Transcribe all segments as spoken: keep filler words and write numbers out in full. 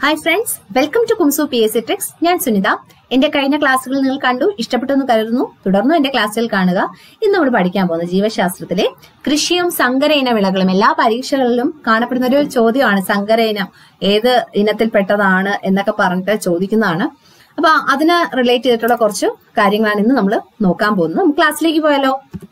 Hi friends, welcome to കുംസു P S C tricks. ഞാൻ സുനിത. എന്റെ കഴിഞ്ഞ ക്ലാസ്സുകൾ നിങ്ങൾ കണ്ടു, ഇഷ്ടപ്പെട്ടെന്ന് കരുതുന്നു. തുടർന്നും എന്റെ ക്ലാസ്സുകൾ കാണുക. ഇന്ന് നമ്മൾ പഠിക്കാൻ പോകുന്ന ജീവശാസ്ത്രത്തിലെ കൃഷിയും സങ്കര ഇന വിളകളും. എല്ലാ പരീക്ഷകളിലും കാണപ്പെടുന്ന ഒരു ചോദ്യമാണ് സങ്കര ഇനം ഏത് ഇനത്തിൽപ്പെട്ടതാണ് എന്നൊക്കെ പറഞ്ഞിട്ട് ചോദിക്കുന്നതാണ്. അപ്പൊ അതിന് റിലേറ്റ് ചെയ്തിട്ടുള്ള കുറച്ച് കാര്യങ്ങളാണ് ഇന്ന് നമ്മൾ നോക്കാൻ പോകുന്നത്. നമുക്ക് ക്ലാസ്സിലേക്ക് പോയാലോ?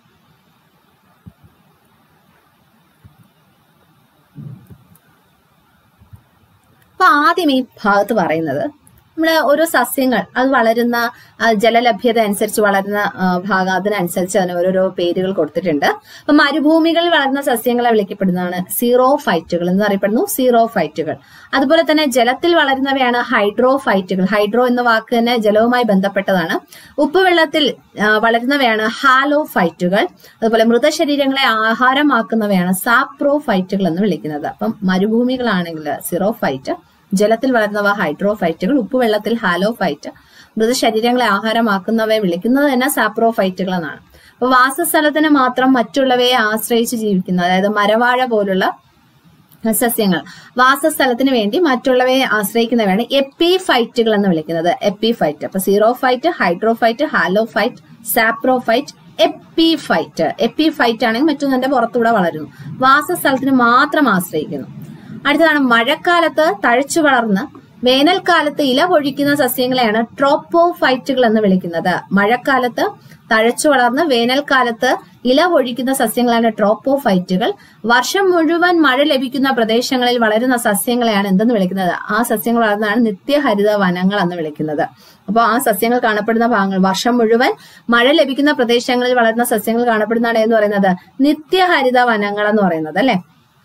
അപ്പൊ ആദ്യം ഈ ഭാഗത്ത് പറയുന്നത് നമ്മള് ഓരോ സസ്യങ്ങൾ അത് വളരുന്ന ജലലഭ്യത അനുസരിച്ച് വളരുന്ന ഭാഗം അതിനനുസരിച്ച് അതിന് ഓരോരോ പേരുകൾ കൊടുത്തിട്ടുണ്ട്. അപ്പൊ മരുഭൂമികളിൽ വളരുന്ന സസ്യങ്ങളെ വിളിക്കപ്പെടുന്നതാണ് സീറോഫൈറ്റുകൾ എന്ന് അറിയപ്പെടുന്നു. സീറോഫൈറ്റുകൾ. അതുപോലെ തന്നെ ജലത്തിൽ വളരുന്നവയാണ് ഹൈഡ്രോഫൈറ്റുകൾ. ഹൈഡ്രോ എന്ന വാക്ക് തന്നെ ജലവുമായി ബന്ധപ്പെട്ടതാണ്. ഉപ്പുവെള്ളത്തിൽ വളരുന്നവയാണ് ഹാലോഫൈറ്റുകൾ. അതുപോലെ മൃതശരീരങ്ങളെ ആഹാരമാക്കുന്നവയാണ് സാപ്രോഫൈറ്റുകൾ എന്ന് വിളിക്കുന്നത്. അപ്പം മരുഭൂമികളാണെങ്കിൽ സീറോഫൈറ്റ്, ജലത്തിൽ വളരുന്നവ ഹൈഡ്രോഫൈറ്റുകൾ, ഉപ്പുവെള്ളത്തിൽ ഹാലോഫൈറ്റ്, മൃതശരീരങ്ങളെ ആഹാരമാക്കുന്നവയെ വിളിക്കുന്നത് തന്നെ സാപ്രോഫൈറ്റുകൾ എന്നാണ്. അപ്പൊ വാസസ്ഥലത്തിന് മാത്രം മറ്റുള്ളവയെ ആശ്രയിച്ച് ജീവിക്കുന്ന, അതായത് മരവാഴ പോലുള്ള സസ്യങ്ങൾ വാസസ്ഥലത്തിന് വേണ്ടി മറ്റുള്ളവയെ ആശ്രയിക്കുന്നവയാണ് എപ്പിഫൈറ്റുകൾ എന്ന് വിളിക്കുന്നത്. എപ്പിഫൈറ്റ്. അപ്പൊ xerophyte, hydrophyte, halophyte, saprophyte, epiphyte. Epiphyte ആണെങ്കിൽ മറ്റൊന്നിന്റെ പുറത്തൂടെ വളരുന്നു, വാസസ്ഥലത്തിന് മാത്രം ആശ്രയിക്കുന്നു. അടുത്തതാണ് മഴക്കാലത്ത് തഴച്ചു വളർന്ന് വേനൽക്കാലത്ത് ഇല പൊഴിക്കുന്ന സസ്യങ്ങളെയാണ് ട്രോപ്പോഫൈറ്റുകൾ എന്ന് വിളിക്കുന്നത്. മഴക്കാലത്ത് തഴച്ചു വളർന്ന് വേനൽക്കാലത്ത് ഇല പൊഴിക്കുന്ന സസ്യങ്ങളാണ് ട്രോപ്പോഫൈറ്റുകൾ. വർഷം മുഴുവൻ മഴ ലഭിക്കുന്ന പ്രദേശങ്ങളിൽ വളരുന്ന സസ്യങ്ങളെയാണ് എന്തെന്ന് വിളിക്കുന്നത്? ആ സസ്യങ്ങൾ വളർന്നതാണ് നിത്യഹരിത വനങ്ങൾ എന്ന് വിളിക്കുന്നത്. അപ്പോൾ ആ സസ്യങ്ങൾ കാണപ്പെടുന്ന ഭാഗങ്ങൾ, വർഷം മുഴുവൻ മഴ ലഭിക്കുന്ന പ്രദേശങ്ങളിൽ വളരുന്ന സസ്യങ്ങൾ കാണപ്പെടുന്നതാണ് എന്ന് പറയുന്നത് നിത്യഹരിത വനങ്ങൾ എന്ന് പറയുന്നത് അല്ലെ.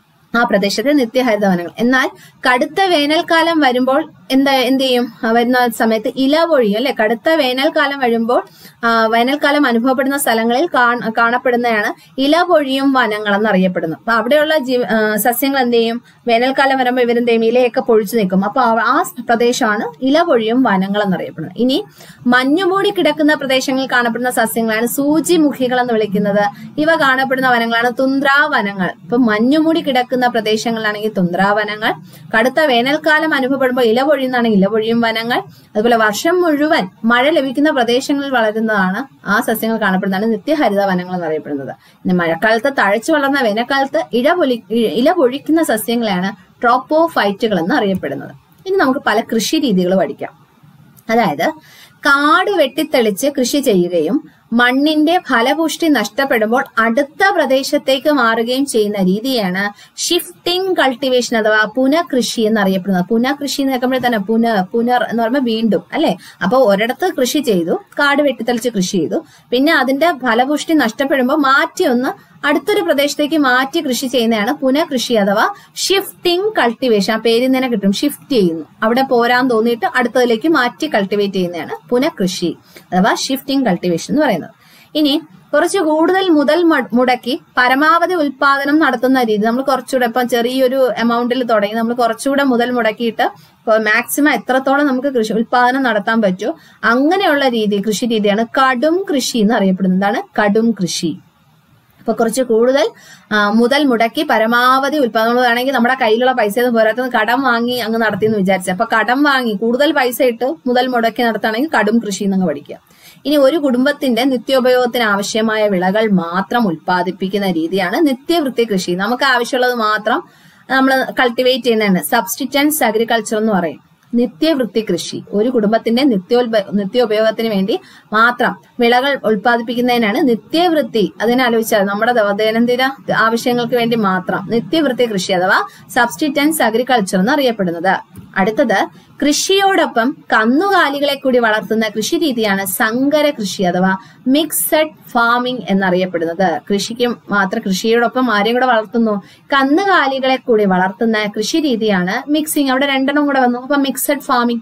ആ പ്രദേശത്തെ നിത്യഹരിത വനങ്ങൾ. എന്നാൽ കടുത്ത വേനൽക്കാലം വരുമ്പോൾ എന്താ എന്ത് ചെയ്യും? വരുന്ന സമയത്ത് ഇല പൊഴിയും അല്ലെ. കടുത്ത വേനൽക്കാലം വരുമ്പോൾ വേനൽക്കാലം അനുഭവപ്പെടുന്ന സ്ഥലങ്ങളിൽ കാണപ്പെടുന്നതാണ് ഇല പൊഴിയും വനങ്ങൾ എന്നറിയപ്പെടുന്നു. അപ്പൊ അവിടെയുള്ള ജീവ സസ്യങ്ങൾ എന്ത് ചെയ്യും? വേനൽക്കാലം വരുമ്പോൾ ഇവരെന്ത് ചെയ്യും? ഇലയൊക്കെ പൊഴിച്ചു നിൽക്കും. അപ്പൊ ആ പ്രദേശമാണ് ഇല പൊഴിയും വനങ്ങൾ എന്നറിയപ്പെടുന്നത്. ഇനി മഞ്ഞുമൂടി കിടക്കുന്ന പ്രദേശങ്ങളിൽ കാണപ്പെടുന്ന സസ്യങ്ങളാണ് സൂചിമുഖികൾ എന്ന് വിളിക്കുന്നത്. ഇവ കാണപ്പെടുന്ന വനങ്ങളാണ് തുന്ദ്രാവനങ്ങൾ. ഇപ്പൊ മഞ്ഞുമൂടി കിടക്കുന്ന പ്രദേശങ്ങളിലാണെങ്കിൽ തുന്ദ്രാവനങ്ങൾ, കടുത്ത വേനൽക്കാലം അനുഭവപ്പെടുമ്പോൾ ഇല പൊഴിയുന്നതാണെങ്കിൽ ഇല പൊഴിയും വനങ്ങൾ. അതുപോലെ വർഷം മുഴുവൻ മഴ ലഭിക്കുന്ന പ്രദേശങ്ങളിൽ വളരുന്നതാണ് ആ സസ്യങ്ങൾ കാണപ്പെടുന്നതാണ് നിത്യഹരിത വനങ്ങൾ എന്നറിയപ്പെടുന്നത്. ഇനി മഴക്കാലത്ത് തഴച്ചു വളർന്ന വേനൽക്കാലത്ത് ഇല പൊലി ഇല പൊഴിക്കുന്ന സസ്യങ്ങളെയാണ് ട്രോപ്പോഫൈറ്റുകൾ എന്ന് അറിയപ്പെടുന്നത്. ഇനി നമുക്ക് പല കൃഷി രീതികൾ പഠിക്കാം. അതായത് കാട് വെട്ടിത്തെളിച്ച് കൃഷി ചെയ്യുകയും മണ്ണിന്റെ ഫലപുഷ്ടി നഷ്ടപ്പെടുമ്പോൾ അടുത്ത പ്രദേശത്തേക്ക് മാറുകയും ചെയ്യുന്ന രീതിയാണ് ഷിഫ്റ്റിംഗ് കൾട്ടിവേഷൻ അഥവാ പുനഃകൃഷി എന്നറിയപ്പെടുന്നത്. പുനഃകൃഷി എന്ന് കേൾക്കുമ്പോൾ തന്നെ പുനർ പുനർ എന്ന് പറയുമ്പോൾ വീണ്ടും അല്ലെ. അപ്പൊ ഒരിടത്ത് കൃഷി ചെയ്തു, കാട് വെട്ടിത്തെളിച്ച് കൃഷി ചെയ്തു, പിന്നെ അതിന്റെ ഫലപുഷ്ടി നഷ്ടപ്പെടുമ്പോൾ മാറ്റി ഒന്ന് അടുത്തൊരു പ്രദേശത്തേക്ക് മാറ്റി കൃഷി ചെയ്യുന്നതാണ് പുനഃകൃഷി അഥവാ ഷിഫ്റ്റിംഗ് കൾട്ടിവേഷൻ. ആ പേരിൽ തന്നെ കിട്ടും, ഷിഫ്റ്റ് ചെയ്യുന്നു. അവിടെ പോരാൻ തോന്നിയിട്ട് അടുത്തതിലേക്ക് മാറ്റി കൾട്ടിവേറ്റ് ചെയ്യുന്നതാണ് പുനഃകൃഷി അഥവാ ഷിഫ്റ്റിംഗ് കൾട്ടിവേഷൻ എന്ന് പറയുന്നത്. ഇനി കുറച്ച് കൂടുതൽ മുതൽ മുടക്കി പരമാവധി ഉൽപാദനം നടത്തുന്ന രീതി. നമ്മൾ കുറച്ചുകൂടെ ഇപ്പം ചെറിയൊരു എമൗണ്ടിൽ തുടങ്ങി നമ്മൾ കുറച്ചുകൂടെ മുതൽ മുടക്കിയിട്ട് മാക്സിമം എത്രത്തോളം നമുക്ക് കൃഷി ഉൽപാദനം നടത്താൻ പറ്റുമോ അങ്ങനെയുള്ള രീതി, കൃഷി രീതിയാണ് കടും കൃഷി എന്ന് അറിയപ്പെടുന്നത്. എന്താണ് കടും കൃഷി? അപ്പൊ കുറച്ച് കൂടുതൽ മുതൽ മുടക്കി പരമാവധി ഉൽപാദനം ആണെങ്കിൽ നമ്മുടെ കയ്യിലുള്ള പൈസ പോരാത്തത് കടം വാങ്ങി അങ്ങ് നടത്തിയെന്ന് വിചാരിച്ചത്. അപ്പൊ കടം വാങ്ങി കൂടുതൽ പൈസ ഇട്ട് മുതൽ മുടക്കി നടത്തുകയാണെങ്കിൽ കടും കൃഷി എന്നങ്ങ് പഠിക്കുക. ഇനി ഒരു കുടുംബത്തിന്റെ നിത്യോപയോഗത്തിന് ആവശ്യമായ വിളകൾ മാത്രം ഉൽപ്പാദിപ്പിക്കുന്ന രീതിയാണ് നിത്യവൃത്തി കൃഷി. നമുക്ക് ആവശ്യമുള്ളത് മാത്രം നമ്മൾ കൾട്ടിവേറ്റ് ചെയ്യുന്നതാണ് സബ്സ്റ്റിറ്റൻസ് അഗ്രികൾച്ചർ എന്ന് പറയും. നിത്യവൃത്തി കൃഷി ഒരു കുടുംബത്തിന്റെ നിത്യോപ നിത്യോപയോഗത്തിന് വേണ്ടി മാത്രം വിളകൾ ഉൽപ്പാദിപ്പിക്കുന്നതിനാണ് നിത്യവൃത്തി. അതിനാലോചിച്ചാൽ നമ്മുടെ ദൈനംദിന ആവശ്യങ്ങൾക്ക് വേണ്ടി മാത്രം നിത്യവൃത്തി കൃഷി അഥവാ സബ്സ്റ്റിറ്റൻസ് അഗ്രികൾച്ചർ എന്ന് അറിയപ്പെടുന്നത്. അടുത്തത് കൃഷിയോടൊപ്പം കന്നുകാലികളെ കൂടി വളർത്തുന്ന കൃഷി രീതിയാണ് സങ്കര കൃഷി അഥവാ മിക്സഡ് ഫാമിംഗ് എന്നറിയപ്പെടുന്നത്. കൃഷിക്ക് മാത്രം കൃഷിയോടൊപ്പം ആരെയും കൂടെ വളർത്തുന്നു? കന്നുകാലികളെ കൂടി വളർത്തുന്ന കൃഷി രീതിയാണ് മിക്സിംഗ്. അവിടെ രണ്ടെണ്ണം കൂടെ വന്നു. അപ്പൊ മിക്സഡ് ഫാമിംഗ്,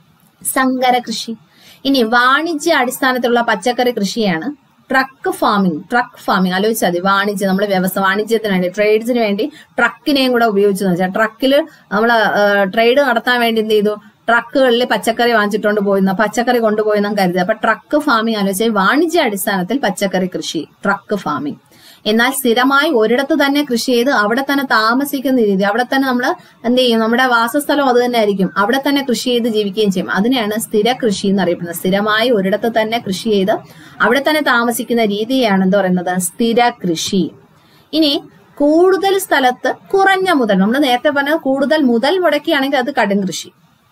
സങ്കര കൃഷി. ഇനി വാണിജ്യ അടിസ്ഥാനത്തിലുള്ള പച്ചക്കറി കൃഷിയാണ് ട്രക്ക് ഫാമിംഗ്. ട്രക്ക് ഫാമിംഗ് ആലോചിച്ചാൽ മതി. വാണിജ്യം, നമ്മൾ വ്യവസായ വാണിജ്യത്തിന് വേണ്ടി ട്രേഡ്സിന് വേണ്ടി ട്രക്കിനെയും കൂടെ ഉപയോഗിച്ചെന്ന് വെച്ചാൽ ട്രക്കിൽ നമ്മൾ ട്രേഡ് നടത്താൻ വേണ്ടി എന്ത് ചെയ്തു? ട്രക്കുകളിൽ പച്ചക്കറി വാങ്ങിച്ചിട്ടുണ്ട് പോയിന്ന പച്ചക്കറി കൊണ്ടുപോയെന്ന് കരുതുക. അപ്പൊ ട്രക്ക് ഫാമിംഗ് ആലോചിച്ചാൽ വാണിജ്യ അടിസ്ഥാനത്തിൽ പച്ചക്കറി കൃഷി, ട്രക്ക് ഫാമിംഗ്. എന്നാൽ സ്ഥിരമായി ഒരിടത്ത് തന്നെ കൃഷി ചെയ്ത് അവിടെ തന്നെ താമസിക്കുന്ന രീതി, അവിടെ തന്നെ നമ്മൾ എന്ത് ചെയ്യും, നമ്മുടെ വാസസ്ഥലം അത് തന്നെ ആയിരിക്കും, അവിടെ തന്നെ കൃഷി ചെയ്ത് ജീവിക്കുകയും ചെയ്യും. അതിനെയാണ് സ്ഥിര കൃഷി എന്ന് അറിയപ്പെടുന്നത്. സ്ഥിരമായി ഒരിടത്ത് തന്നെ കൃഷി ചെയ്ത് അവിടെ തന്നെ താമസിക്കുന്ന രീതിയാണ് എന്താ പറയുന്നത്, സ്ഥിര കൃഷി. ഇനി കൂടുതൽ സ്ഥലത്ത് കുറഞ്ഞ മുതൽ, നമ്മൾ നേരത്തെ പറഞ്ഞത് കൂടുതൽ മുതൽ മുടക്കിയാണെങ്കിൽ അത് കടും കൃഷി.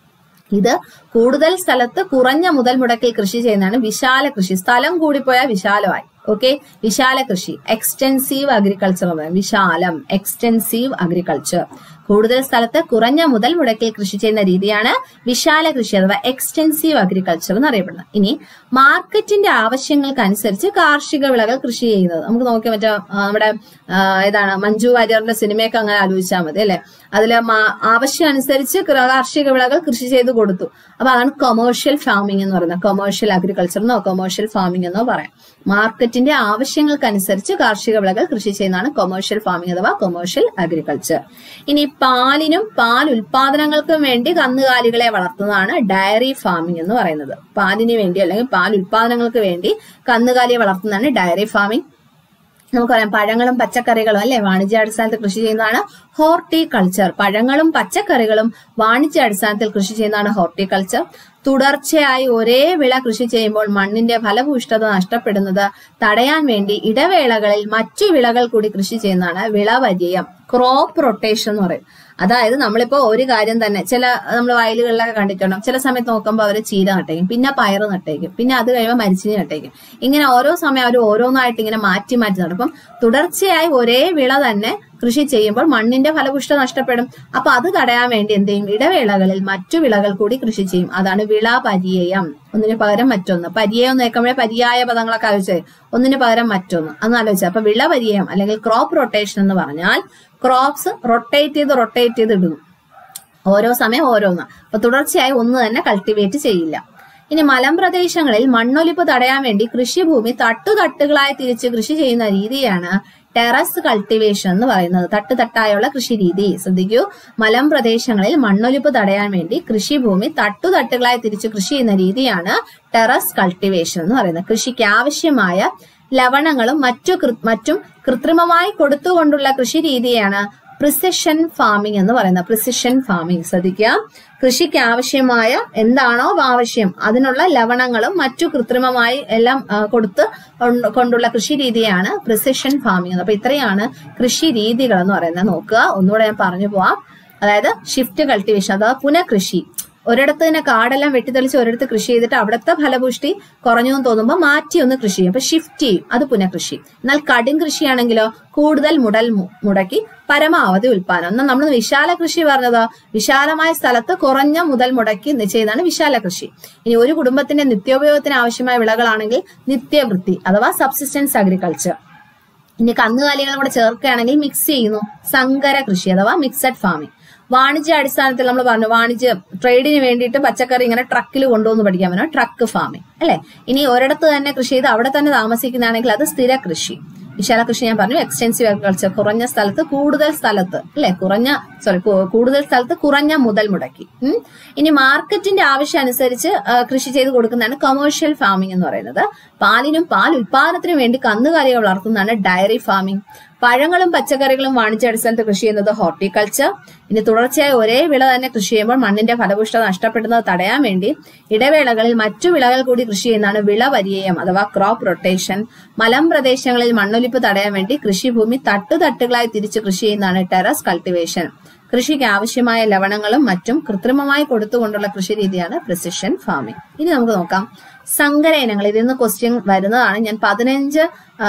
ഇത് കൂടുതൽ സ്ഥലത്ത് കുറഞ്ഞ മുതൽ മുടക്കിൽ കൃഷി ചെയ്യുന്നതാണ് വിശാല കൃഷി. സ്ഥലം കൂടിപ്പോയാൽ വിശാലമായി. ഓക്കെ, വിശാല കൃഷി, എക്സ്റ്റെൻസീവ് അഗ്രികൾച്ചർ, വിശാലം, എക്സ്റ്റെൻസീവ് അഗ്രികൾച്ചർ. കൂടുതൽ സ്ഥലത്ത് കുറഞ്ഞ മുതൽ മുടക്കിൽ കൃഷി ചെയ്യുന്ന രീതിയാണ് വിശാല കൃഷി അഥവാ എക്സ്റ്റെൻസീവ് അഗ്രികൾച്ചർ എന്ന് അറിയപ്പെടുന്നത്. ഇനി മാർക്കറ്റിന്റെ ആവശ്യങ്ങൾക്കനുസരിച്ച് കാർഷിക വിളകൾ കൃഷി ചെയ്യുന്നത്. നമുക്ക് നോക്കിയാൽ മറ്റേ നമ്മുടെ ഏതാണ് മഞ്ജു വാര്യറിന്റെ സിനിമയൊക്കെ അങ്ങനെ ആലോചിച്ചാൽ മതി അല്ലെ. അതില് ആവശ്യം അനുസരിച്ച് കാർഷിക വിളകൾ കൃഷി ചെയ്ത് കൊടുത്തു. അപ്പൊ അതാണ് കൊമേഴ്ഷ്യൽ ഫാമിംഗ് എന്ന് പറയുന്നത്. കൊമേഴ്ഷ്യൽ അഗ്രികൾച്ചർ എന്നോ കൊമേഴ്ഷ്യൽ ഫാമിംഗ് എന്നോ പറയാം. മാർക്കറ്റിന്റെ ആവശ്യങ്ങൾക്കനുസരിച്ച് കാർഷിക വിളകൾ കൃഷി ചെയ്യുന്നതാണ് കൊമേഴ്ഷ്യൽ ഫാമിംഗ് അഥവാ കൊമേഴ്ഷ്യൽ അഗ്രികൾച്ചർ. ഇനി പാലിനും പാൽ ഉൽപാദനങ്ങൾക്കും വേണ്ടി കന്നുകാലികളെ വളർത്തുന്നതാണ് ഡയറി ഫാമിംഗ് എന്ന് പറയുന്നത്. പാലിന് വേണ്ടി അല്ലെങ്കിൽ പാൽ ഉൽപാദനങ്ങൾക്ക് വേണ്ടി കന്നുകാലിയെ വളർത്തുന്നതാണ് ഡയറി ഫാമിംഗ്. നമുക്കറിയാം പഴങ്ങളും പച്ചക്കറികളും അല്ലെ വാണിജ്യാടിസ്ഥാനത്തിൽ കൃഷി ചെയ്യുന്നതാണ് ഹോർട്ടിക്കൾച്ചർ. പഴങ്ങളും പച്ചക്കറികളും വാണിജ്യാടിസ്ഥാനത്തിൽ കൃഷി ചെയ്യുന്നതാണ് ഹോർട്ടിക്കൾച്ചർ. തുടർച്ചയായി ഒരേ വിള കൃഷി ചെയ്യുമ്പോൾ മണ്ണിന്റെ ഫലഭൂയിഷ്ഠത നഷ്ടപ്പെടുന്നത് തടയാൻ വേണ്ടി ഇടവേളകളിൽ മറ്റു വിളകൾ കൂടി കൃഷി ചെയ്യുന്നതാണ് വിളപര്യയം, ക്രോപ്പ് റൊട്ടേഷൻ എന്ന് പറയും. അതായത് നമ്മളിപ്പോ ഒരു കാര്യം തന്നെ ചില നമ്മൾ വയലുകളിലൊക്കെ കണ്ടിട്ടുണ്ടാവും, ചില സമയത്ത് നോക്കുമ്പോൾ അവര് ചീര നട്ടേക്കും, പിന്നെ പയറ് നട്ടേക്കും, പിന്നെ അത് കഴിയുമ്പോൾ മരിച്ചിനി നട്ടേക്കും. ഇങ്ങനെ ഓരോ സമയം അവർ ഓരോന്നായിട്ട് ഇങ്ങനെ മാറ്റി മാറ്റി നടും. അപ്പം തുടർച്ചയായി ഒരേ വിള തന്നെ കൃഷി ചെയ്യുമ്പോൾ മണ്ണിന്റെ ഫലപുഷ്ട നഷ്ടപ്പെടും. അപ്പൊ അത് തടയാൻ വേണ്ടി എന്ത് ചെയ്യും, ഇടവേളകളിൽ മറ്റു വിളകൾ കൂടി കൃഷി ചെയ്യും. അതാണ് വിളപര്യയം. ഒന്നിന് പകരം മറ്റൊന്ന്. പര്യായം നേക്കുമ്പോഴേ പര്യായ പദങ്ങളൊക്കെ ആലോചിച്ചത്, ഒന്നിന് പകരം മറ്റൊന്ന് അന്ന് ആലോചിച്ചത്. അപ്പൊ വിളപര്യയം അല്ലെങ്കിൽ ക്രോപ്പ് റൊട്ടേഷൻ എന്ന് പറഞ്ഞാൽ ക്രോപ്സ് റൊട്ടേറ്റ് ചെയ്ത് റൊട്ടേറ്റ് ചെയ്ത് ഇടുന്നു, ഓരോ സമയം ഓരോന്ന്. അപ്പൊ തുടർച്ചയായി ഒന്ന് തന്നെ കൾട്ടിവേറ്റ് ചെയ്യില്ല. ഇനി മലമ്പ്രദേശങ്ങളിൽ മണ്ണൊലിപ്പ് തടയാൻ വേണ്ടി കൃഷിഭൂമി തട്ടുതട്ടുകളായി തിരിച്ച് കൃഷി ചെയ്യുന്ന രീതിയാണ് ടെറസ് കൾട്ടിവേഷൻ എന്ന് പറയുന്നത്. തട്ടുതട്ടായുള്ള കൃഷി രീതി. ശ്രദ്ധിക്കൂ, മലമ്പ്രദേശങ്ങളിൽ മണ്ണൊലിപ്പ് തടയാൻ വേണ്ടി കൃഷിഭൂമി തട്ടുതട്ടുകളായി തിരിച്ച് കൃഷി ചെയ്യുന്ന രീതിയാണ് ടെറസ് കൾട്ടിവേഷൻ എന്ന് പറയുന്നത്. കൃഷിക്ക് ആവശ്യമായ ലവണങ്ങളും മറ്റു മറ്റും കൃത്രിമമായി കൊടുത്തുകൊണ്ടുള്ള കൃഷി രീതിയാണ് പ്രിസിഷൻ ഫാമിംഗ് എന്ന് പറയുന്നത്. Precision farming. ശ്രദ്ധിക്കുക, കൃഷിക്ക് ആവശ്യമായ എന്താണോ ആവശ്യം അതിനുള്ള ലവണങ്ങളും മറ്റു കൃത്രിമമായി എല്ലാം കൊടുത്ത് കൊണ്ടുള്ള കൃഷി രീതിയാണ് പ്രിസിഷൻ ഫാമിംഗ്. അപ്പൊ ഇത്രയാണ് കൃഷി രീതികൾ എന്ന് പറയുന്നത്. നോക്കുക, ഒന്നുകൂടെ ഞാൻ പറഞ്ഞു പോവാം. അതായത് ഷിഫ്റ്റ് കൾട്ടിവേഷൻ അഥവാ പുനഃകൃഷി. ഒരിടത്ത് തന്നെ കാടെല്ലാം വെട്ടിത്തെളിച്ച് ഒരിടത്ത് കൃഷി ചെയ്തിട്ട് അവിടുത്തെ ഫലപുഷ്ടി കുറഞ്ഞു എന്ന് തോന്നുമ്പോൾ മാറ്റി ഒന്ന് കൃഷി ചെയ്യും. അപ്പൊ ഷിഫ്റ്റ് ചെയ്യും, അത് പുനഃകൃഷി. എന്നാൽ കടും കൃഷിയാണെങ്കിലോ കൂടുതൽ മുടൽ മുടക്കി പരമാവധി ഉൽപാദനം. എന്നാൽ നമ്മൾ വിശാല കൃഷി പറഞ്ഞതോ വിശാലമായ സ്ഥലത്ത് കുറഞ്ഞ മുതൽ മുടക്കി ചെയ്യുന്നതാണ് വിശാല കൃഷി. ഇനി ഒരു കുടുംബത്തിന്റെ നിത്യോപയോഗത്തിന് ആവശ്യമായ വിളകളാണെങ്കിൽ നിത്യവൃത്തി അഥവാ സബ്സിസ്റ്റൻസ് അഗ്രികൾച്ചർ. ഇനി കന്നുകാലികളും കൂടെ ചേർക്കുകയാണെങ്കിൽ മിക്സ് ചെയ്യുന്നു, സങ്കര കൃഷി അഥവാ മിക്സഡ് ഫാമിംഗ്. വാണിജ്യ അടിസ്ഥാനത്തിൽ നമ്മൾ പറഞ്ഞു, വാണിജ്യ ട്രേഡിന് വേണ്ടിയിട്ട് പച്ചക്കറി ഇങ്ങനെ ട്രക്കിൽ കൊണ്ടുവന്ന് പഠിക്കാൻ പറ്റും, ട്രക്ക് ഫാമിംഗ് അല്ലെ. ഇനി ഒരിടത്ത് തന്നെ കൃഷി ചെയ്ത് അവിടെ തന്നെ താമസിക്കുന്നതാണെങ്കിൽ അത് സ്ഥിര കൃഷി. വിശാല കൃഷി ഞാൻ പറഞ്ഞു എക്സ്റ്റെൻസീവ് അഗ്രികൾച്ചർ. കുറഞ്ഞ സ്ഥലത്ത് കൂടുതൽ സ്ഥലത്ത് അല്ലെ കുറഞ്ഞ സോറി കൂടുതൽ സ്ഥലത്ത് കുറഞ്ഞ മുതൽ മുടക്കി. ഉം ഇനി മാർക്കറ്റിന്റെ ആവശ്യം അനുസരിച്ച് കൃഷി ചെയ്ത് കൊടുക്കുന്നതാണ് കൊമേഴ്ഷ്യൽ ഫാമിംഗ് എന്ന് പറയുന്നത്. പാലിനും പാൽ ഉൽപാദനത്തിനും വേണ്ടി കന്നുകാലികൾ വളർത്തുന്നതാണ് ഡയറി ഫാമിംഗ്. പഴങ്ങളും പച്ചക്കറികളും വാണിജ്യാടിസ്ഥാനത്ത് കൃഷി ചെയ്യുന്നത് ഹോർട്ടിക്കൾച്ചർ. ഇനി തുടർച്ചയായി ഒരേ വിള തന്നെ കൃഷി ചെയ്യുമ്പോൾ മണ്ണിന്റെ ഫലപുഷ്ടത നഷ്ടപ്പെടുന്നത് തടയാൻ വേണ്ടി ഇടവേളകളിൽ മറ്റു വിളകൾ കൂടി കൃഷി ചെയ്യുന്നതാണ് വിളപര്യയം അഥവാ ക്രോപ്പ് റൊട്ടേഷൻ. മലമ്പ്രദേശങ്ങളിൽ മണ്ണൊലിപ്പ് തടയാൻ വേണ്ടി കൃഷിഭൂമി തട്ടുതട്ടുകളായി തിരിച്ച് കൃഷി ചെയ്യുന്നതാണ് ടെറസ് കൾട്ടിവേഷൻ. കൃഷിക്ക് ആവശ്യമായ ലവണങ്ങളും മറ്റും കൃത്രിമമായി കൊടുത്തുകൊണ്ടുള്ള കൃഷി രീതിയാണ് പ്രിസിഷൻ ഫാമിംഗ്. ഇനി നമുക്ക് നോക്കാം സങ്കര ഇനങ്ങൾ. ഇതിൽ നിന്ന് ക്വസ്റ്റ്യൻ വരുന്നതാണ്. ഞാൻ പതിനഞ്ച്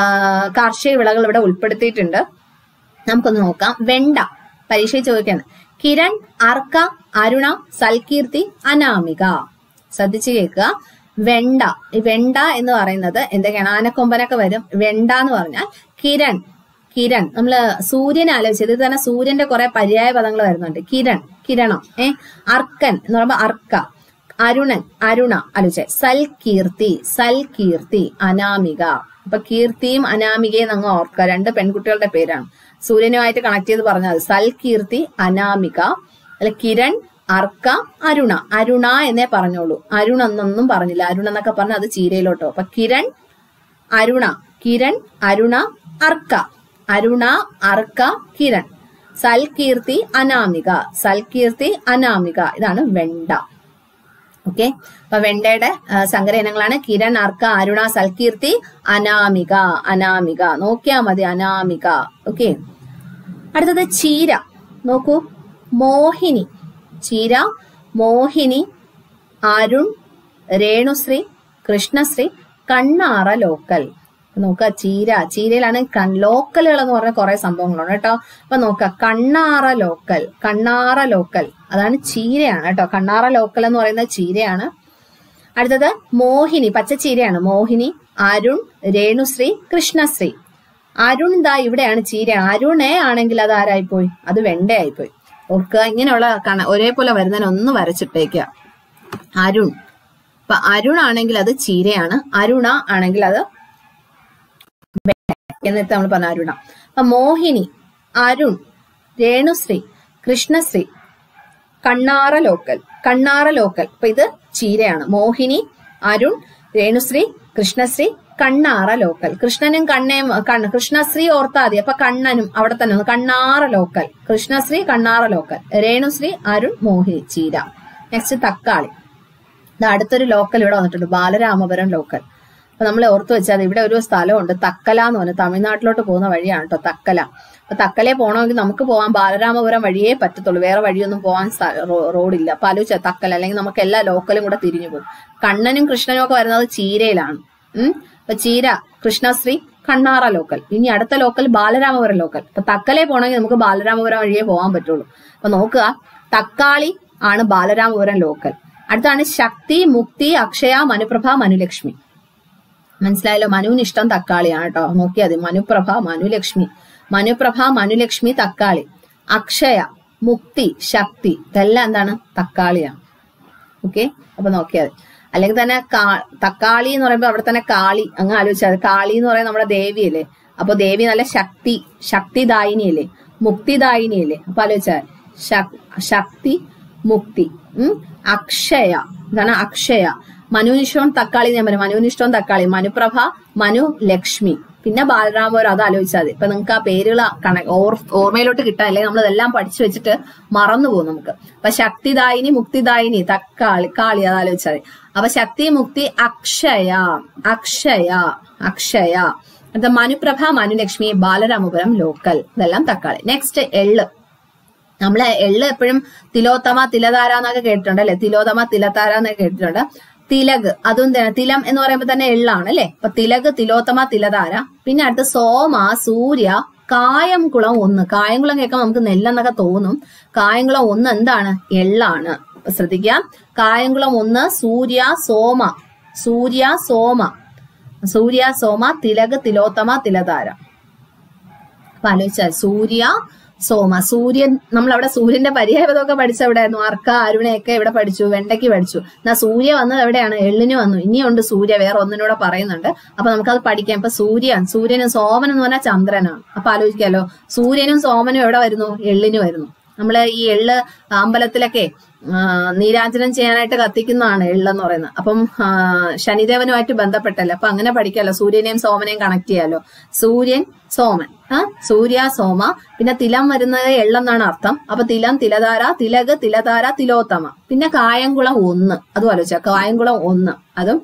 കാർഷിക വിളകൾ ഇവിടെ ഉൾപ്പെടുത്തിയിട്ടുണ്ട്. നമുക്കൊന്ന് നോക്കാം. വെണ്ട പരീക്ഷയിൽ ചോദിക്കാണ്. കിരൺ, അർക്ക, അരുണ, സൽകീർത്തി, അനാമിക. ശ്രദ്ധിച്ചു കേൾക്കുക. വെണ്ട. ഈ വെണ്ട എന്ന് പറയുന്നത് എന്തൊക്കെയാണ്? ആനക്കൊമ്പനൊക്കെ വരും. വെണ്ട എന്ന് പറഞ്ഞാൽ കിരൺ. കിരൺ നമ്മള് സൂര്യനെ ആലോചിച്ചത് ഇത് തന്നെ സൂര്യന്റെ കുറെ പര്യായ പദങ്ങൾ വരുന്നുണ്ട്. കിരൺ, കിരണം. ഏ അർക്കൻ എന്ന് പറയുമ്പോ അർക്ക. അരുണൻ, അരുണ ആലോചിച്ച. സൽകീർത്തി, സൽകീർത്തി. അനാമിക. അപ്പൊ കീർത്തിയും അനാമികയും അങ്ങ് ഓർക്കുക, രണ്ട് പെൺകുട്ടികളുടെ പേരാണ്. സൂര്യനുമായിട്ട് കണക്ട് ചെയ്ത് പറഞ്ഞാൽ സൽകീർത്തി, അനാമിക. അല്ല കിരൺ, അർക്ക, അരുണ. അരുണ എന്നേ പറഞ്ഞോളൂ, അരുൺ എന്നൊന്നും പറഞ്ഞില്ല. അരുൺ എന്നൊക്കെ പറഞ്ഞ അത് ചീരയിലോട്ടോ. അപ്പൊ കിരൺ, അരുണ. കിരൺ, അരുണ, അർക്ക. അരുണ, അർക്ക, കിരൺ. സൽകീർത്തി, അനാമിക. സൽകീർത്തി, അനാമിക. ഇതാണ് വെണ്ട. ഓക്കെ, അപ്പൊ വെണ്ടയുടെ സങ്കര ഇനങ്ങളാണ് കിരൺ, അർക്ക, അരുണ, സൽകീർത്തി, അനാമിക. അനാമിക നോക്കിയാ മതി, അനാമിക. ഓക്കെ, അടുത്തത് ചീര. നോക്കൂ, മോഹിനി. ചീര, മോഹിനി, അരുൺ, രേണുശ്രീ, കൃഷ്ണശ്രീ, കണ്ണാറ ലോക്കൽ. നോക്ക, ചീര. ചീരയിലാണ് ലോക്കലുകൾ എന്ന് പറഞ്ഞ കുറെ സംഭവങ്ങളുണ്ട് കേട്ടോ. അപ്പൊ നോക്ക, കണ്ണാറ ലോക്കൽ. കണ്ണാറ ലോക്കൽ അതാണ് ചീരയാണ് കേട്ടോ. കണ്ണാറ ലോക്കൽ എന്ന് പറയുന്നത് ചീരയാണ്. അടുത്തത് മോഹിനി, പച്ചച്ചീരയാണ്. മോഹിനി, അരുൺ, രേണുശ്രീ, കൃഷ്ണശ്രീ. അരുൺ ദാ ഇവിടെയാണ് ചീര. അരുണേ ആണെങ്കിൽ അത് ആരായിപ്പോയി? അത് വെണ്ടയായിപ്പോയി. ഓർക്കുക, ഇങ്ങനെയുള്ള ഒരേപോലെ വരുന്നതിന് ഒന്ന് വരച്ചിട്ടേക്കുക. അരുൺ. അപ്പൊ അരുൺ ആണെങ്കിൽ അത് ചീരയാണ്, അരുണ ആണെങ്കിൽ അത് എന്നിട്ട് നമ്മൾ പറഞ്ഞ അരുണ. അപ്പൊ മോഹിനി, അരുൺ, രേണുശ്രീ, കൃഷ്ണശ്രീ, കണ്ണാറ ലോക്കൽ. കണ്ണാറ ലോക്കൽ. അപ്പൊ ഇത് ചീരയാണ്. മോഹിനി, അരുൺ, രേണുശ്രീ, കൃഷ്ണശ്രീ, കണ്ണാറ ലോക്കൽ. കൃഷ്ണനും കണ്ണയും കണ്ണ് കൃഷ്ണശ്രീ ഓർത്താ മതി. അപ്പൊ കണ്ണനും അവിടെ തന്നെ കണ്ണാറ ലോക്കൽ. കൃഷ്ണശ്രീ, കണ്ണാറ ലോക്കൽ. രേണുശ്രീ, അരുൺ, മോഹിനി, ചീര. നെക്സ്റ്റ് തക്കാളി. ഇത് അടുത്തൊരു ലോക്കൽ ഇവിടെ വന്നിട്ടുണ്ട്, ബാലരാമപുരം ലോക്കൽ. അപ്പൊ നമ്മൾ ഓർത്തു വെച്ചാൽ ഇവിടെ ഒരു സ്ഥലമുണ്ട് തക്കല എന്ന് പറഞ്ഞാൽ, തമിഴ്നാട്ടിലോട്ട് പോകുന്ന വഴിയാണ് കേട്ടോ തക്കല. അപ്പൊ തക്കലയെ പോകണമെങ്കിൽ നമുക്ക് പോകാൻ ബാലരാമപുരം വഴിയേ പറ്റത്തുള്ളൂ, വേറെ വഴിയൊന്നും പോകാൻ റോഡില്ല. അപ്പൊ ആലോചിച്ച തക്കല, അല്ലെങ്കിൽ നമുക്ക് എല്ലാ ലോക്കലും കൂടെ തിരിഞ്ഞു പോകും. കണ്ണനും കൃഷ്ണനും ഒക്കെ വരുന്നത് ചീരയിലാണ്. ഉം അപ്പൊ ചീര, കൃഷ്ണശ്രീ, കണ്ണാറ ലോക്കൽ. ഇനി അടുത്ത ലോക്കൽ ബാലരാമപുരം ലോക്കൽ. അപ്പൊ തക്കലയെ പോകണമെങ്കിൽ നമുക്ക് ബാലരാമപുരം വഴിയേ പോകാൻ പറ്റുള്ളൂ. അപ്പൊ നോക്കുക, തക്കാളി ആണ് ബാലരാമപുരം ലോക്കൽ. അടുത്താണ് ശക്തി, മുക്തി, അക്ഷയ, മനുപ്രഭ, മനുലക്ഷ്മി. മനസ്സിലായല്ലോ, മനുവിന് ഇഷ്ടം തക്കാളിയാണ് കേട്ടോ. നോക്കിയാൽ മതി, മനുപ്രഭ, മനുലക്ഷ്മി. മനുപ്രഭ, മനുലക്ഷ്മി, തക്കാളി. അക്ഷയ, മുക്തി, ശക്തി, ഇതെല്ലാം എന്താണ്? തക്കാളിയാണ്. ഓക്കെ, അപ്പൊ നോക്കിയാൽ മതി. അല്ലെങ്കിൽ തന്നെ തക്കാളി എന്ന് പറയുമ്പോൾ അവിടെ തന്നെ കാളി, അങ്ങ് ആലോചിച്ചാൽ കാളി എന്ന് പറയുന്നത് നമ്മുടെ ദേവിയല്ലേ. അപ്പൊ ദേവി നല്ല ശക്തി, ശക്തിദായിനിയല്ലേ, മുക്തിദായിനിയല്ലേ. അപ്പൊ ആലോചിച്ചാൽ ശക്തി, മുക്തി. ഉം അക്ഷയ, ഇതാണ് അക്ഷയ. മനുനിഷ്ടവും തക്കാളി ഞാൻ പറയും, മനുനിഷ്ടവും തക്കാളി. മനുപ്രഭ, മനു ലക്ഷ്മി. പിന്നെ ബാലരാമപുരം, അത് ആലോചിച്ചാൽ മതി. ഇപ്പൊ നിങ്ങൾക്ക് ആ പേരുകൾ കണ ഓർമ്മയിലോട്ട് കിട്ടാൻ, അല്ലെങ്കിൽ നമ്മൾ ഇതെല്ലാം പഠിച്ചു വെച്ചിട്ട് മറന്നു പോകും നമുക്ക്. അപ്പൊ ശക്തിദായിനി, മുക്തിദായിനി, തക്കാളി, കാളി, അത് ആലോചിച്ചാൽ മതി. അപ്പൊ ശക്തി, മുക്തി, അക്ഷയ, അക്ഷയ, അക്ഷയ. അടുത്ത മനുപ്രഭ, മനുലക്ഷ്മി, ബാലരാമപുരം ലോക്കൽ. ഇതെല്ലാം തക്കാളി. നെക്സ്റ്റ് എള്ള്. നമ്മള് എള്ള് എപ്പോഴും തിലോത്തമ, തിലധാര എന്നൊക്കെ കേട്ടിട്ടുണ്ട് അല്ലെ. തിലോത്തമ, തിലധാര എന്നൊക്കെ കേട്ടിട്ടുണ്ട്. തിലക്, അതും തിലം എന്ന് പറയുമ്പോൾ തന്നെ എള്ളാണ് അല്ലെ. അപ്പൊ തിലക്, തിലോത്തമ, തിലധാര. പിന്നെ അടുത്ത് സോമ, സൂര്യ, കായംകുളം ഒന്ന്. കായംകുളം കേൾക്കുമ്പോൾ നമുക്ക് നെല്ലെന്നൊക്കെ തോന്നും. കായംകുളം ഒന്ന് എന്താണ്? എള്ളാണ്. ശ്രദ്ധിക്കുക, കായംകുളം ഒന്ന്, സൂര്യ, സോമ. സൂര്യ, സോമ. സൂര്യ, സോമ, തിലക്, തിലോത്തമ, തിലധാര. അപ്പൊ ആലോചിച്ചാൽ സൂര്യ, സോമ. സൂര്യൻ, നമ്മൾ അവിടെ സൂര്യന്റെ പര്യായപദമൊക്കെ പഠിച്ച എവിടെയായിരുന്നു? അർക്ക, അരുണയൊക്കെ ഇവിടെ പഠിച്ചു, വെണ്ടയ്ക്ക് പഠിച്ചു. എന്നാ സൂര്യ വന്നത് എവിടെയാണ്? എള്ളിന് വന്നു. ഇനിയുണ്ട് സൂര്യ, വേറെ ഒന്നിനൂടെ പറയുന്നുണ്ട്. അപ്പൊ നമുക്കത് പഠിക്കാം. ഇപ്പൊ സൂര്യൻ, സൂര്യനും സോമൻ എന്ന് പറഞ്ഞാൽ ചന്ദ്രനാണ്. അപ്പൊ ആലോചിക്കാലോ, സൂര്യനും സോമനും എവിടെ വരുന്നു? എള്ളിന് വരുന്നു. നമ്മള് ഈ എള്ള് അമ്പലത്തിലൊക്കെ നീരാഞ്ജനം ചെയ്യാനായിട്ട് കത്തിക്കുന്നതാണ് എള്ളെന്ന് പറയുന്നത്. അപ്പം ശനിദേവനുമായിട്ട് ബന്ധപ്പെട്ടല്ലേ. അപ്പൊ അങ്ങനെ പഠിക്കാമല്ലോ, സൂര്യനെയും സോമനെയും കണക്ട് ചെയ്യാലോ. സൂര്യൻ, സോമൻ. ആ സൂര്യ, സോമ. പിന്നെ തിലം വരുന്നത് എള്ളെന്നാണ് അർത്ഥം. അപ്പൊ തിലം, തിലധാര, തിലക്, തിലധാര, തിലോത്തമ. പിന്നെ കായംകുളം ഒന്ന്, അതും ആലോചിച്ച കായംകുളം ഒന്ന്, അതും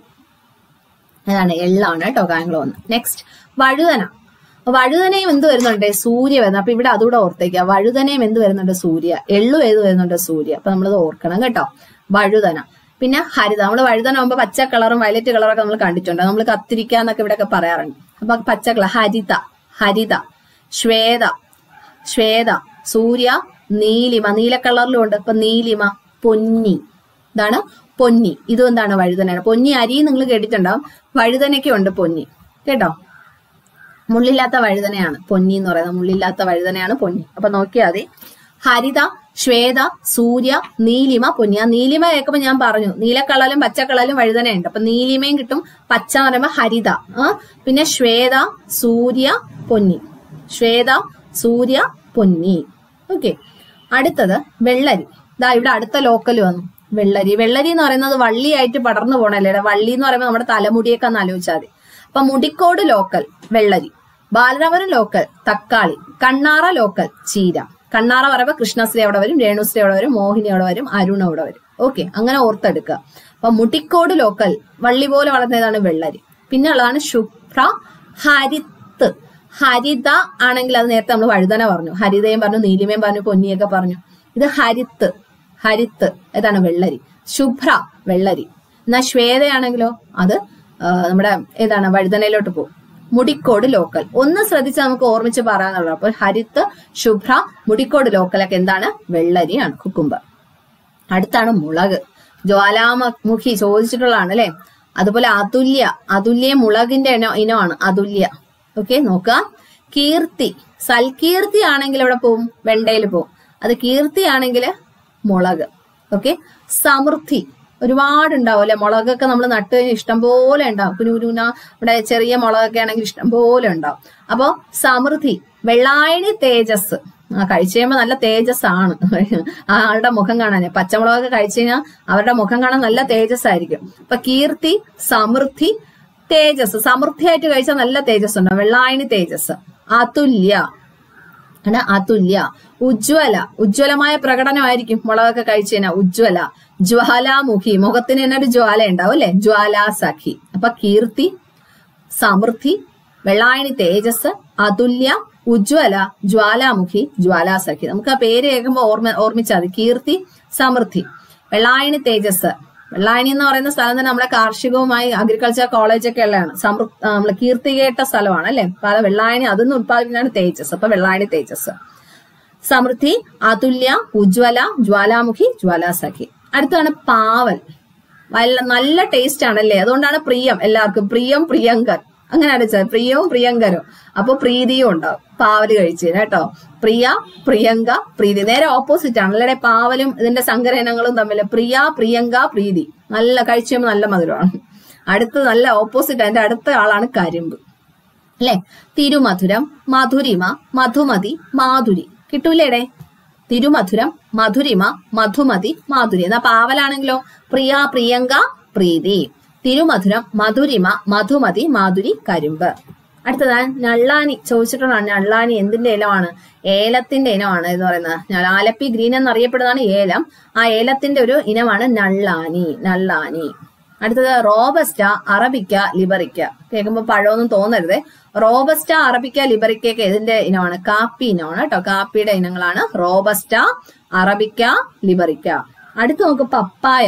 ഏതാണ്? എള്ളാണ് കേട്ടോ, കായംകുളം ഒന്ന്. നെക്സ്റ്റ് വഴുതന. വഴുതനയും എന്ത് വരുന്നുണ്ട്? സൂര്യ വരുന്നത്. അപ്പൊ ഇവിടെ അതുകൂടെ ഓർത്തേക്കുക. വഴുതനയും എന്ത് വരുന്നുണ്ട്? സൂര്യ. എള്ളും ഏത് വരുന്നുണ്ട്? സൂര്യ. അപ്പൊ നമ്മളത് ഓർക്കണം കേട്ടോ, വഴുതന. പിന്നെ ഹരിത. നമ്മള് വഴുതന ആകുമ്പോ പച്ച കളറും വയലറ്റ് കളറൊക്കെ നമ്മൾ കണ്ടിട്ടുണ്ട്. നമ്മൾ കത്തിരിക്ക എന്നൊക്കെ ഇവിടെ ഒക്കെ പറയാറുണ്ട്. അപ്പൊ പച്ച കളർ. ഹരിത, ഹരിത. ശ്വേത, ശ്വേത. സൂര്യ, നീലിമ. നീല കളറിലും ഉണ്ട്. അപ്പൊ നീലിമ. പൊന്നി, ഇതാണ് പൊന്നി. ഇതും എന്താണ്? വഴുതനയാണ്. പൊന്നി അരി നിങ്ങൾ കേട്ടിട്ടുണ്ടാവും. വഴുതനയ്ക്കും ഉണ്ട് പൊന്നി കേട്ടോ. മുള്ളില്ലാത്ത വഴുതനയാണ് പൊന്നി എന്ന് പറയുന്നത്. മുള്ളില്ലാത്ത വഴുതനയാണ് പൊന്നി. അപ്പൊ നോക്കിയാൽ മതി. ഹരിത, ശ്വേത, സൂര്യ, നീലിമ, പൊന്നി. ആ നീലിമ കേൾക്കുമ്പോൾ ഞാൻ പറഞ്ഞു നീലക്കളലും പച്ചക്കളലും വഴുതനയുണ്ട്. അപ്പൊ നീലിമയും കിട്ടും. പച്ച എന്ന് പറയുമ്പോൾ ഹരിത. ആ പിന്നെ ശ്വേത, സൂര്യ, പൊന്നി. ശ്വേത, സൂര്യ, പൊന്നി. ഓക്കെ, അടുത്തത് വെള്ളരി. ഇതാ ഇവിടെ അടുത്ത ലോക്കൽ വന്നു വെള്ളരി. വെള്ളരി എന്ന് പറയുന്നത് വള്ളിയായിട്ട് പടർന്നു പോണല്ലേ. വള്ളി എന്ന് പറയുമ്പോൾ നമ്മുടെ തലമുടിയൊക്കെ ഒന്ന് ആലോചിച്ചാൽ മതി. അപ്പൊ മുടിക്കോട് ലോക്കൽ വെള്ളരി, ബാലരാമപുരം ലോക്കൽ തക്കാളി, കണ്ണാറ ലോക്കൽ ചീര. കണ്ണാറ പറയുമ്പോൾ കൃഷ്ണശ്രീ അവിടെ വരും, രേണുശ്രീ അവിടെ വരും, മോഹിനി അവിടെ വരും, അരുൺ അവിടെ വരും. ഓക്കെ, അങ്ങനെ ഓർത്തെടുക്കുക. അപ്പൊ മുടിക്കോട് ലോക്കൽ വള്ളി പോലെ വളർന്നതാണ് വെള്ളരി. പിന്നെ ഉള്ളതാണ് ശുഭ്ര ഹരിത്ത്. ഹരിത ആണെങ്കിൽ അത് നേരത്തെ നമ്മൾ വഴുതന പറഞ്ഞു, ഹരിതയും പറഞ്ഞു, നീലിമയും പറഞ്ഞു, പൊന്നിയൊക്കെ പറഞ്ഞു. ഇത് ഹരിത്ത്, ഹരിത്ത് ഏതാണ് വെള്ളരി. ശുഭ്ര വെള്ളരി. എന്നാ ശ്വേതയാണെങ്കിലോ അത് നമ്മുടെ ഏതാണ് വഴുതനയിലോട്ട് പോകും. മുടിക്കോട് ലോക്കൽ ഒന്ന് ശ്രദ്ധിച്ച് നമുക്ക് ഓർമ്മിച്ച് പറയാന്നുള്ളത്. അപ്പോൾ ഹരിത്ത്, ശുഭ്ര, മുടിക്കോട് ലോക്കലൊക്കെ എന്താണ് വെള്ളരിയാണ്, കുക്കുംബർ. അടുത്താണ് മുളക്. ജ്വാലാമുഖി ചോദിച്ചിട്ടുള്ളതാണ് അല്ലെ. അതുപോലെ അതുല്യ, അതുല്യ മുളകിന്റെ ഇന ഇനമാണ് അതുല്യ. ഓക്കെ, നോക്കുക. കീർത്തി, സൽകീർത്തി ആണെങ്കിൽ എവിടെ പോവും, വെണ്ടയിൽ പോവും. അത് കീർത്തി ആണെങ്കിൽ മുളക്. ഓക്കെ, സമൃദ്ധി ഒരുപാട് ഉണ്ടാവും അല്ലെ. മുളകൊക്കെ നമ്മൾ നട്ട് കഴിഞ്ഞാൽ ഇഷ്ടം പോലെ ഉണ്ടാവും. കുനു കുനുന ഇവിടെ ചെറിയ മുളകൊക്കെ ആണെങ്കിൽ ഇഷ്ടം പോലെ ഉണ്ടാവും. അപ്പോ സമൃദ്ധി. വെള്ളായണി തേജസ്, ആ കഴിച്ചു കഴിയുമ്പോൾ നല്ല തേജസ് ആണ് ആളുടെ മുഖം കാണാൻ. പച്ചമുളകൊക്കെ കഴിച്ചു കഴിഞ്ഞാൽ അവരുടെ മുഖം കാണാൻ നല്ല തേജസ് ആയിരിക്കും. അപ്പൊ കീർത്തി, സമൃദ്ധി, തേജസ്. സമൃദ്ധിയായിട്ട് കഴിച്ചാൽ നല്ല തേജസ് ഉണ്ടാവും. വെള്ളായണി തേജസ്. അതുല്യ, അതുല്യ. ഉജ്ജ്വല, ഉജ്ജ്വലമായ പ്രകടനമായിരിക്കും മുളകൊക്കെ കഴിച്ചു കഴിഞ്ഞാൽ. ഉജ്ജ്വല. ജ്വാലാമുഖി, മുഖത്തിന് തന്നെ ഒരു ജ്വാല ഉണ്ടാവും അല്ലെ. ജ്വാലാസഖി. അപ്പൊ കീർത്തി, സമൃദ്ധി, വെള്ളായണി തേജസ്, അതുല്യ, ഉജ്ജ്വല, ജ്വാലാമുഖി, ജ്വാലാസഖി. നമുക്ക് ആ പേര് കേൾക്കുമ്പോൾ ഓർമ്മ ഓർമ്മിച്ചാൽ മതി. കീർത്തി, സമൃദ്ധി, വെള്ളായണി തേജസ്. വെള്ളായണി എന്ന് പറയുന്ന സ്ഥലം തന്നെ നമ്മുടെ കാർഷികവുമായി അഗ്രികൾച്ചർ കോളേജൊക്കെ ഉള്ളതാണ്. സമൃ നമ്മള് കീർത്തി കേട്ട സ്ഥലമാണ് അല്ലെ. പല വെള്ളായണി അതിന്ന് ഉത്പാദിപ്പിക്കുന്നതാണ് തേജസ്. അപ്പൊ വെള്ളായണി തേജസ്. സമൃദ്ധി, അതുല്യ, ഉജ്ജ്വല, ജ്വാലാമുഖി, ജ്വാലാസഖി. അടുത്താണ് പാവൽ. നല്ല ടേസ്റ്റ് ആണല്ലേ, അതുകൊണ്ടാണ് പ്രിയം എല്ലാവർക്കും. പ്രിയം, പ്രിയങ്കർ അങ്ങനെ അടിച്ചത്. പ്രിയവും പ്രിയങ്കരും, അപ്പൊ പ്രീതിയും ഉണ്ടാവും പാവല് കഴിച്ചു കേട്ടോ. പ്രിയ, പ്രിയങ്ക, പ്രീതി. നേരെ ഓപ്പോസിറ്റ് ആണ് അല്ലേ പാവലും ഇതിന്റെ സങ്കരയിനങ്ങളും തമ്മിൽ. പ്രിയ, പ്രിയങ്ക, പ്രീതി. നല്ല കഴിച്ചു കഴിയുമ്പോൾ നല്ല മധുരമാണ്. അടുത്ത് നല്ല ഓപ്പോസിറ്റ്, അതിന്റെ അടുത്ത ആളാണ് കരിമ്പ് അല്ലെ. തിരുമധുരം, മധുരിമ, മധുമതി, മാധുരി. കിട്ടൂലേടെ. തിരുമധുരം, മധുരിമ, മധുമതി, മാധുരി. എന്നാ പാവലാണെങ്കിലോ പ്രിയ, പ്രിയങ്ക, പ്രീതി. തിരുമധുരം, മധുരിമ, മധുമതി, മാധുരി, കരിമ്പ്. അടുത്തതാണ് നള്ളാനി. ചോദിച്ചിട്ടുള്ളതാണ് നള്ളാനി എന്തിന്റെ ഇനമാണ്? ഏലത്തിന്റെ ഇനമാണ് എന്ന് പറയുന്നത്. ആലപ്പി ഗ്രീൻ എന്നറിയപ്പെടുന്നതാണ് ഏലം. ആ ഏലത്തിന്റെ ഒരു ഇനമാണ് നള്ളാനി. നള്ളാനി. അടുത്തത് റോബസ്റ്റ, അറബിക്ക, ലിബറിക്ക. കേൾക്കുമ്പോൾ പഴമൊന്നും തോന്നരുത്. റോബസ്റ്റ, അറബിക്ക, ലിബറിക്കൊക്കെ ഇതിന്റെ ഇനമാണ്, കാപ്പി ഇനമാണ് കേട്ടോ. കാപ്പിയുടെ ഇനങ്ങളാണ് റോബസ്റ്റ, അറബിക്ക, ലിബറിക്ക. അടുത്ത് നമുക്ക് പപ്പായ.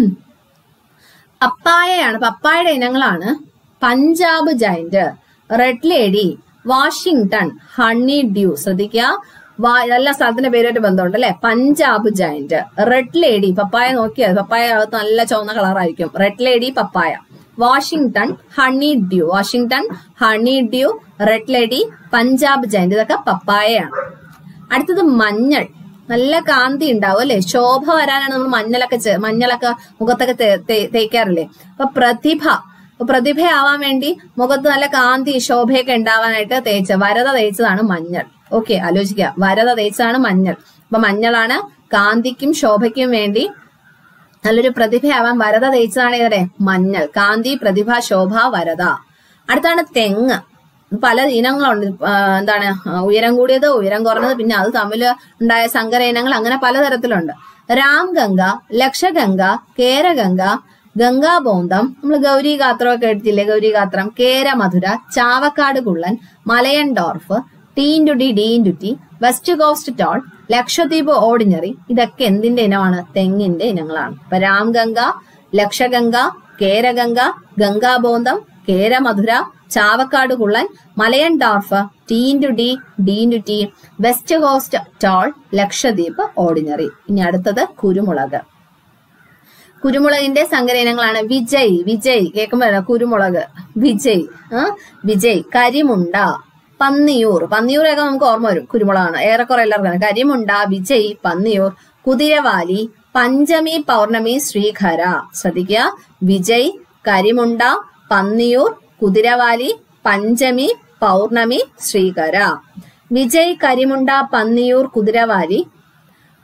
പപ്പായയാണ്. പപ്പായയുടെ ഇനങ്ങളാണ് Punjab giant, red lady, Washington, honeydew. ശ്രദ്ധിക്കുക, എല്ലാ സ്ഥലത്തിന്റെ പേരുമായിട്ട് ബന്ധമുണ്ട് അല്ലെ. Punjab giant, red lady. പപ്പായ നോക്കിയാൽ പപ്പായ നല്ല ചുവന്ന കളറായിരിക്കും. റെഡ് ലേഡി പപ്പായ. Washington, honeydew. Washington, honeydew, red lady, Punjab giant. ഇതൊക്കെ പപ്പായയാണ്. അടുത്തത് മഞ്ഞൾ. നല്ല കാന്തി ഉണ്ടാവും അല്ലെ. ശോഭ വരാനാണ് നമ്മൾ മഞ്ഞളൊക്കെ മഞ്ഞളൊക്കെ മുഖത്തൊക്കെ തേക്കാറില്ലേ. അപ്പൊ പ്രതിഭ, പ്രതിഭയാവാൻ വേണ്ടി മുഖത്ത് നല്ല കാന്തി ശോഭയൊക്കെ ഉണ്ടാവാനായിട്ട് തേച്ച വരത തേച്ചതാണ് മഞ്ഞൾ. ഓക്കെ, ആലോചിക്കുക. വരത തേച്ചതാണ് മഞ്ഞൾ. അപ്പൊ മഞ്ഞളാണ് കാന്തിക്കും ശോഭയ്ക്കും വേണ്ടി നല്ലൊരു പ്രതിഭയാവാൻ വരത തേച്ചതാണ് ഇവിടെ മഞ്ഞൾ. കാന്തി, പ്രതിഭ, ശോഭ, വരത. അടുത്താണ് തെങ്ങ്. പല ഇനങ്ങളുണ്ട്. എന്താണ് ഉയരം കൂടിയത്, ഉയരം കുറഞ്ഞത്, പിന്നെ അത് തമ്മിൽ ഉണ്ടായ സങ്കര ഇനങ്ങൾ, അങ്ങനെ പലതരത്തിലുണ്ട്. രാംഗംഗ, ലക്ഷഗംഗ, കേരഗംഗ, ഗംഗാബോന്തം. നമ്മൾ ഗൗരി ഗാത്രമൊക്കെ എടുത്തില്ലേ, ഗൗരി ഗാത്രം. കേരമധുര, ചാവക്കാട് കുള്ളൻ, Malayan dwarf, T in to D, D in to T, west coast tall, Lakshadweep ordinary. ഇതൊക്കെ എന്തിന്റെ ഇനമാണ്? തെങ്ങിന്റെ ഇനങ്ങളാണ്. ഇപ്പൊ രാംഗംഗ, ലക്ഷഗംഗ, കേരഗംഗ, ഗംഗാബോന്തം, കേരമധുര, ചാവക്കാട് കുള്ളൻ, Malayan dwarf, T in to D, D in to T, west coast tall, Lakshadweep ordinary. ഇനി അടുത്തത് കുരുമുളക്. കുരുമുളകിന്റെ സങ്കര ഇനങ്ങളാണ് വിജയ്. വിജയ് കേൾക്കുമ്പോഴാണ് കുരുമുളക്. വിജയ്, വിജയ്. കരിമുണ്ട, പന്നിയൂർ. പന്നിയൂരൊക്കെ നമുക്ക് ഓർമ്മ വരും, കുരുമുളകാണ്. ഏറെക്കുറെ എല്ലാവർക്കും. കരിമുണ്ട, വിജയ്, പന്നിയൂർ, കുതിരവാലി, പഞ്ചമി, പൗർണമി, ശ്രീഖര. ശ്രദ്ധിക്കുക, വിജയ്, കരിമുണ്ട, പന്നിയൂർ, കുതിരവാലി, പഞ്ചമി, പൗർണമി, ശ്രീഖര. വിജയ്, കരിമുണ്ട, പന്നിയൂർ, കുതിരവാലി,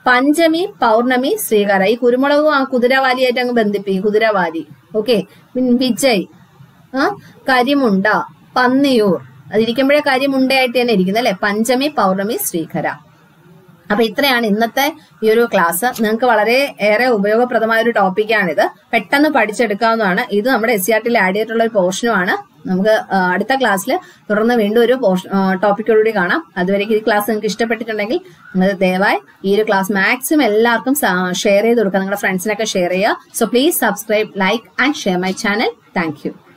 പഞ്ചമി, പൗർണമി, ശ്രീകര. ഈ കുരുമുളകും ആ കുതിരവാലിയായിട്ട് അങ്ങ് ബന്ധിപ്പിക്കും. കുതിരവാലി. ഓക്കെ. വിജയ്, ആ കരിമുണ്ട, പന്നിയൂർ. അതിരിക്കുമ്പോഴേ കരിമുണ്ടയായിട്ട് തന്നെ ഇരിക്കുന്നത് അല്ലെ. പഞ്ചമി, പൗർണമി, ശ്രീകര. അപ്പൊ ഇത്രയാണ് ഇന്നത്തെ ഈ ഒരു ക്ലാസ്. നിങ്ങൾക്ക് വളരെ ഏറെ ഉപയോഗപ്രദമായ ഒരു ടോപ്പിക്കാണിത്. പെട്ടെന്ന് പഠിച്ചെടുക്കാവുന്നതാണ്. ഇത് നമ്മുടെ എസ് സി ആർ ടിയിൽ ആഡ് ചെയ്തിട്ടുള്ള ഒരു പോർഷനുമാണ്. നമുക്ക് അടുത്ത ക്ലാസ്സിൽ തുടർന്ന് വീണ്ടും ഒരു ടോപ്പിക്കോടുകൂടി കാണാം. അതുവരേക്കും ഈ ക്ലാസ് നിങ്ങൾക്ക് ഇഷ്ടപ്പെട്ടിട്ടുണ്ടെങ്കിൽ നിങ്ങൾ ദയവായി ഈ ഒരു ക്ലാസ് മാക്സിമം എല്ലാവർക്കും ഷെയർ ചെയ്ത് കൊടുക്കുക. നിങ്ങളുടെ ഫ്രണ്ട്സിനൊക്കെ ഷെയർ ചെയ്യുക. So please subscribe, like and share my channel. Thank U.